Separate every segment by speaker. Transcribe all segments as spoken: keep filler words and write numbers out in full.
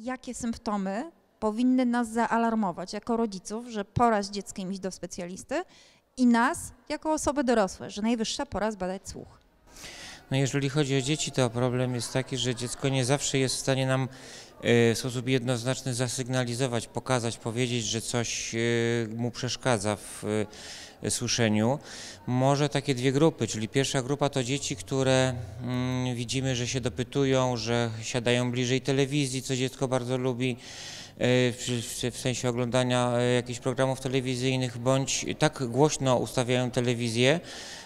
Speaker 1: jakie symptomy powinny nas zaalarmować jako rodziców, że pora z dzieckiem iść do specjalisty i nas jako osoby dorosłe, że najwyższa pora zbadać słuch?
Speaker 2: No jeżeli chodzi o dzieci, to problem jest taki, że dziecko nie zawsze jest w stanie nam w sposób jednoznaczny zasygnalizować, pokazać, powiedzieć, że coś mu przeszkadza w słyszeniu. Może takie dwie grupy, czyli pierwsza grupa to dzieci, które mm, widzimy, że się dopytują, że siadają bliżej telewizji, co dziecko bardzo lubi, w, w sensie oglądania jakichś programów telewizyjnych, bądź tak głośno ustawiają telewizję,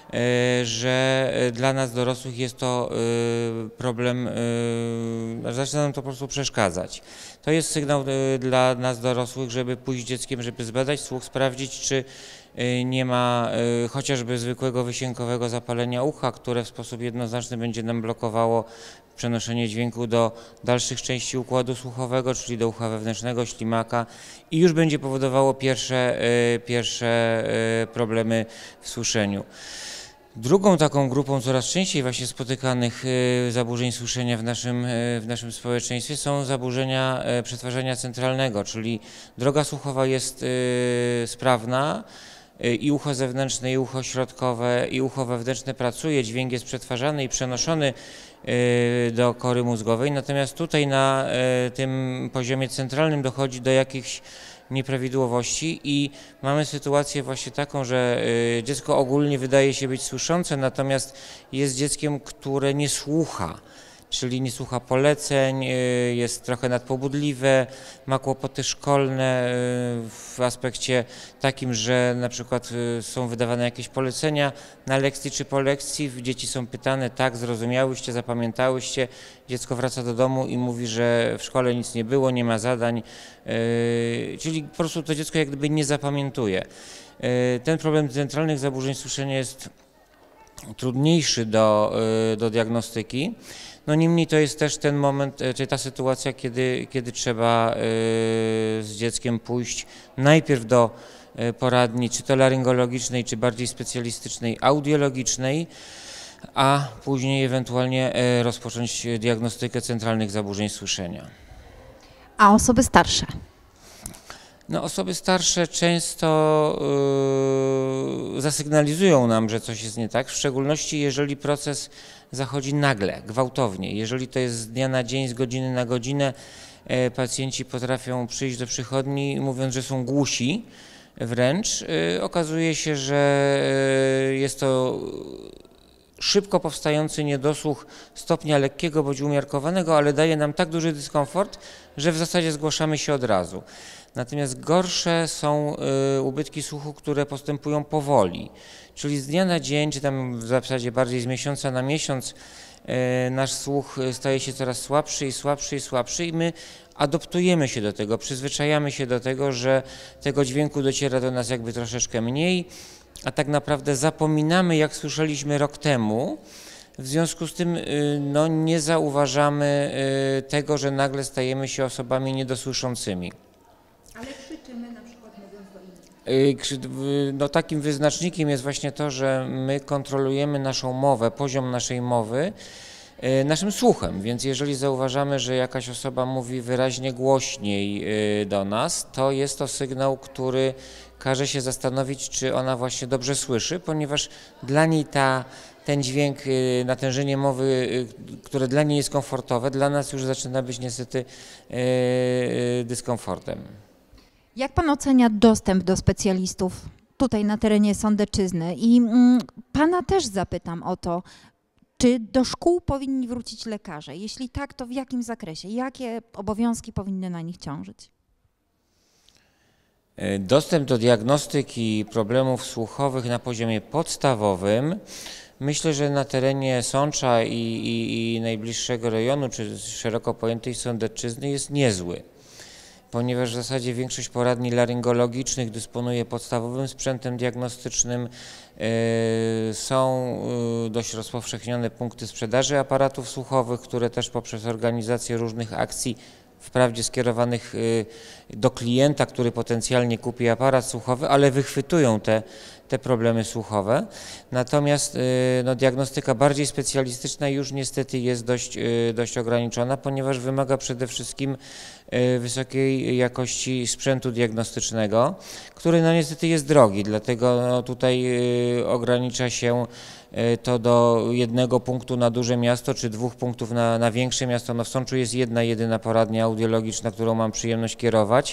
Speaker 2: że dla nas dorosłych jest to problem, zaczyna nam to po prostu przeszkadzać. To jest sygnał dla nas dorosłych, żeby pójść z dzieckiem, żeby zbadać słuch, sprawdzić, czy nie ma chociażby zwykłego wysiękowego zapalenia ucha, które w sposób jednoznaczny będzie nam blokowało przenoszenie dźwięku do dalszych części układu słuchowego, czyli do ucha wewnętrznego, ślimaka i już będzie powodowało pierwsze, pierwsze problemy w słyszeniu. Drugą taką grupą coraz częściej właśnie spotykanych zaburzeń słyszenia w naszym, w naszym społeczeństwie są zaburzenia przetwarzania centralnego, czyli droga słuchowa jest sprawna, i ucho zewnętrzne, i ucho środkowe, i ucho wewnętrzne pracuje, dźwięk jest przetwarzany i przenoszony do kory mózgowej, natomiast tutaj na tym poziomie centralnym dochodzi do jakichś nieprawidłowości i mamy sytuację właśnie taką, że dziecko ogólnie wydaje się być słyszące, natomiast jest dzieckiem, które nie słucha, czyli nie słucha poleceń, jest trochę nadpobudliwe, ma kłopoty szkolne w aspekcie takim, że na przykład są wydawane jakieś polecenia na lekcji czy po lekcji, dzieci są pytane, tak, zrozumiałyście, zapamiętałyście, dziecko wraca do domu i mówi, że w szkole nic nie było, nie ma zadań, czyli po prostu to dziecko jak gdyby nie zapamiętuje. Ten problem centralnych zaburzeń słyszenia jest trudniejszy do, do diagnostyki. No niemniej to jest też ten moment, czy ta sytuacja, kiedy, kiedy trzeba z dzieckiem pójść najpierw do poradni, czy to laryngologicznej, czy bardziej specjalistycznej, audiologicznej, a później ewentualnie rozpocząć diagnostykę centralnych zaburzeń słyszenia.
Speaker 1: A osoby starsze?
Speaker 2: No, osoby starsze często yy, zasygnalizują nam, że coś jest nie tak, w szczególności jeżeli proces zachodzi nagle, gwałtownie. Jeżeli to jest z dnia na dzień, z godziny na godzinę, yy, pacjenci potrafią przyjść do przychodni mówiąc, że są głusi wręcz. Yy, okazuje się, że yy, jest to szybko powstający niedosłuch stopnia lekkiego bądź umiarkowanego, ale daje nam tak duży dyskomfort, że w zasadzie zgłaszamy się od razu. Natomiast gorsze są y, ubytki słuchu, które postępują powoli, czyli z dnia na dzień, czy tam w zasadzie bardziej z miesiąca na miesiąc y, nasz słuch staje się coraz słabszy i słabszy i słabszy i my adoptujemy się do tego, przyzwyczajamy się do tego, że tego dźwięku dociera do nas jakby troszeczkę mniej, a tak naprawdę zapominamy, jak słyszeliśmy rok temu. W związku z tym no, nie zauważamy tego, że nagle stajemy się osobami niedosłyszącymi.
Speaker 1: Ale krzyczymy na przykład mówiąc do innych.
Speaker 2: No, takim wyznacznikiem jest właśnie to, że my kontrolujemy naszą mowę, poziom naszej mowy naszym słuchem, więc jeżeli zauważamy, że jakaś osoba mówi wyraźnie głośniej do nas, to jest to sygnał, który każe się zastanowić, czy ona właśnie dobrze słyszy, ponieważ dla niej ta, ten dźwięk, natężenie mowy, które dla niej jest komfortowe, dla nas już zaczyna być niestety dyskomfortem.
Speaker 1: Jak pan ocenia dostęp do specjalistów tutaj na terenie Sądecczyzny? I mm, pana też zapytam o to, czy do szkół powinni wrócić lekarze? Jeśli tak, to w jakim zakresie? Jakie obowiązki powinny na nich ciążyć?
Speaker 2: Dostęp do diagnostyki problemów słuchowych na poziomie podstawowym, myślę, że na terenie Sącza i, i, i najbliższego rejonu, czy szeroko pojętej Sądecczyzny jest niezły, ponieważ w zasadzie większość poradni laryngologicznych dysponuje podstawowym sprzętem diagnostycznym. Są dość rozpowszechnione punkty sprzedaży aparatów słuchowych, które też poprzez organizację różnych akcji wprawdzie skierowanych do klienta, który potencjalnie kupi aparat słuchowy, ale wychwytują te, te problemy słuchowe. Natomiast no, diagnostyka bardziej specjalistyczna już niestety jest dość, dość ograniczona, ponieważ wymaga przede wszystkim wysokiej jakości sprzętu diagnostycznego, który no niestety jest drogi, dlatego no, tutaj ogranicza się to do jednego punktu na duże miasto, czy dwóch punktów na, na większe miasto. No w Sączu jest jedna jedyna poradnia audiologiczna, którą mam przyjemność kierować.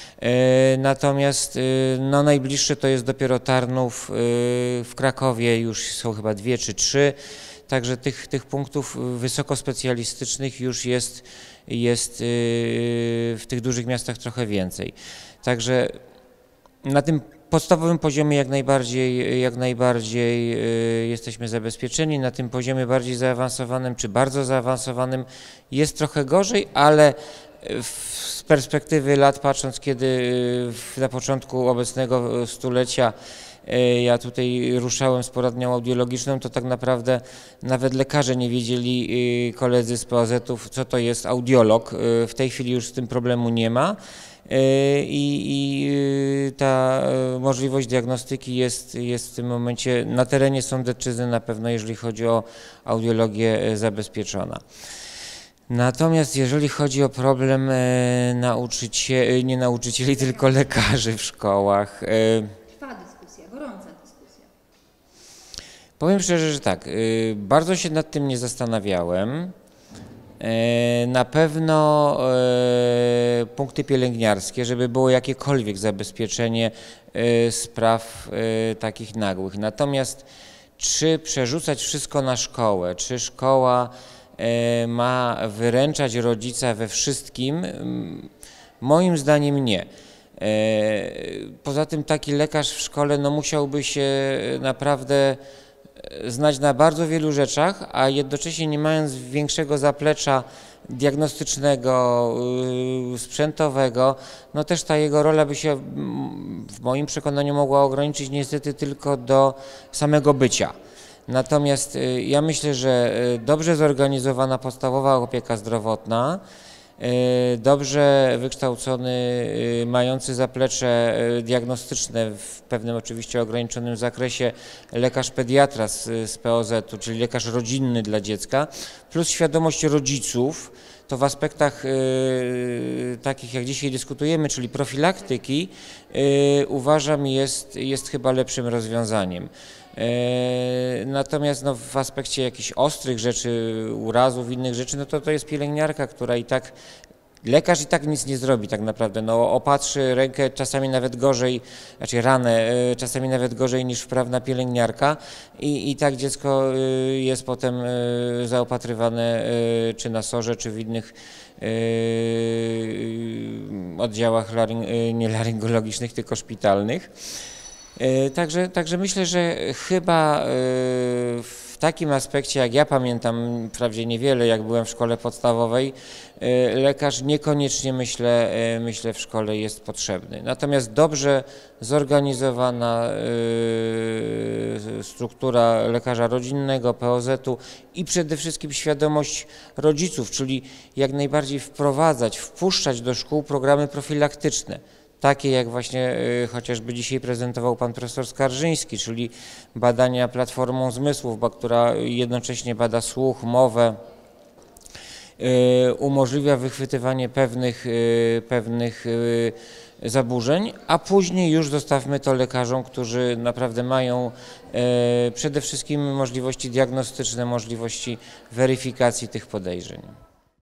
Speaker 2: Natomiast no, najbliższe to jest dopiero Tarnów, w Krakowie już są chyba dwie czy trzy, także tych, tych punktów wysokospecjalistycznych już jest, jest w tych dużych miastach trochę więcej. Także na tym podstawowym poziomie jak najbardziej, jak najbardziej y, jesteśmy zabezpieczeni, na tym poziomie bardziej zaawansowanym czy bardzo zaawansowanym jest trochę gorzej, ale w, z perspektywy lat patrząc, kiedy y, na początku obecnego stulecia y, ja tutaj ruszałem z poradnią audiologiczną, to tak naprawdę nawet lekarze nie wiedzieli, y, koledzy z P O Z-ów, co to jest audiolog. Y, w tej chwili już z tym problemu nie ma. I, i ta możliwość diagnostyki jest, jest w tym momencie na terenie Sądecczyzny na pewno, jeżeli chodzi o audiologię, zabezpieczona. Natomiast jeżeli chodzi o problem nauczycieli, nie nauczycieli, tylko lekarzy w szkołach.
Speaker 1: Trwa dyskusja, gorąca dyskusja.
Speaker 2: Powiem szczerze, że tak, bardzo się nad tym nie zastanawiałem. Na pewno punkty pielęgniarskie, żeby było jakiekolwiek zabezpieczenie spraw takich nagłych. Natomiast czy przerzucać wszystko na szkołę, czy szkoła ma wyręczać rodzica we wszystkim? Moim zdaniem nie. Poza tym taki lekarz w szkole no, musiałby się naprawdę znać na bardzo wielu rzeczach, a jednocześnie nie mając większego zaplecza diagnostycznego, sprzętowego, no też ta jego rola by się w moim przekonaniu mogła ograniczyć niestety tylko do samego bycia. Natomiast ja myślę, że dobrze zorganizowana podstawowa opieka zdrowotna, dobrze wykształcony, mający zaplecze diagnostyczne w pewnym oczywiście ograniczonym zakresie lekarz pediatra z, z P O Z-u, czyli lekarz rodzinny dla dziecka, plus świadomość rodziców, to w aspektach y, takich jak dzisiaj dyskutujemy, czyli profilaktyki, y, uważam jest, jest chyba lepszym rozwiązaniem. Natomiast no, w aspekcie jakichś ostrych rzeczy, urazów, innych rzeczy, no to to jest pielęgniarka, która i tak, lekarz i tak nic nie zrobi tak naprawdę, no opatrzy rękę czasami nawet gorzej, znaczy ranę czasami nawet gorzej niż wprawna pielęgniarka i, i tak dziecko jest potem zaopatrywane czy na sorze, czy w innych oddziałach laryng, nie laryngologicznych, tylko szpitalnych. Także, także myślę, że chyba w takim aspekcie, jak ja pamiętam, wprawdzie niewiele, jak byłem w szkole podstawowej, lekarz niekoniecznie myślę, myślę w szkole jest potrzebny. Natomiast dobrze zorganizowana struktura lekarza rodzinnego, P O Z-u i przede wszystkim świadomość rodziców, czyli jak najbardziej wprowadzać, wpuszczać do szkół programy profilaktyczne. Takie jak właśnie y, chociażby dzisiaj prezentował pan profesor Skarżyński, czyli badania platformą zmysłów, która jednocześnie bada słuch, mowę, y, umożliwia wychwytywanie pewnych, y, pewnych y, zaburzeń, a później już zostawmy to lekarzom, którzy naprawdę mają y, przede wszystkim możliwości diagnostyczne, możliwości weryfikacji tych podejrzeń.